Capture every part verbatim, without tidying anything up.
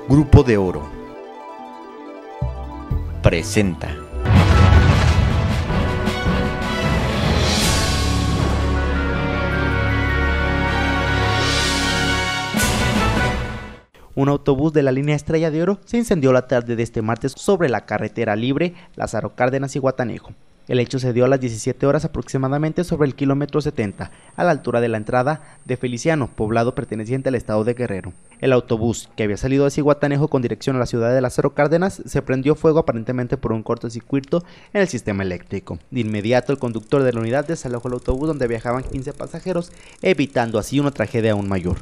Grupo de Oro presenta. Un autobús de la línea Estrella de Oro se incendió la tarde de este martes sobre la carretera libre Lázaro Cárdenas y Guatanejo. El hecho se dio a las diecisiete horas aproximadamente sobre el kilómetro setenta, a la altura de la entrada de Feliciano, poblado perteneciente al estado de Guerrero. El autobús, que había salido de Zihuatanejo con dirección a la ciudad de Lázaro Cárdenas, se prendió fuego aparentemente por un cortocircuito en el sistema eléctrico. De inmediato, el conductor de la unidad desalojó el autobús donde viajaban quince pasajeros, evitando así una tragedia aún mayor.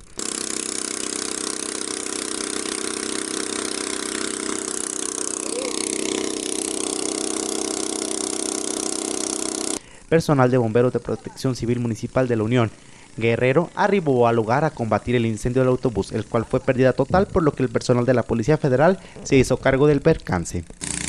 Personal de bomberos de Protección Civil Municipal de la Unión Guerrero arribó al lugar a combatir el incendio del autobús, el cual fue pérdida total, por lo que el personal de la Policía Federal se hizo cargo del percance.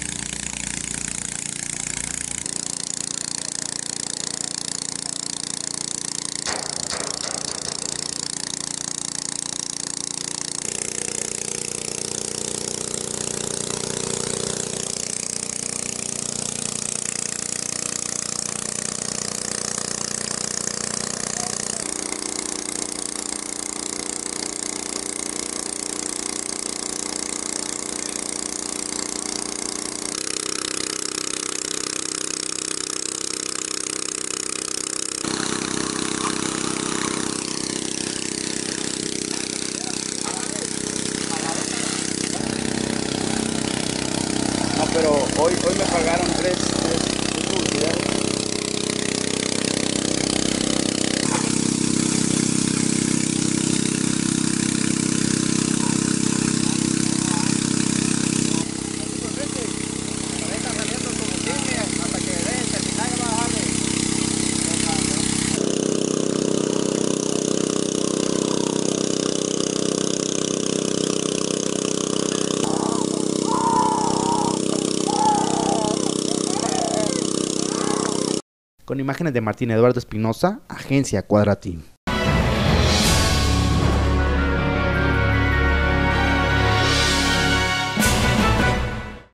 Pero hoy, hoy me pagaron tres, tres, tres publicidades. Con imágenes de Martín Eduardo Espinosa, Agencia Cuadratín.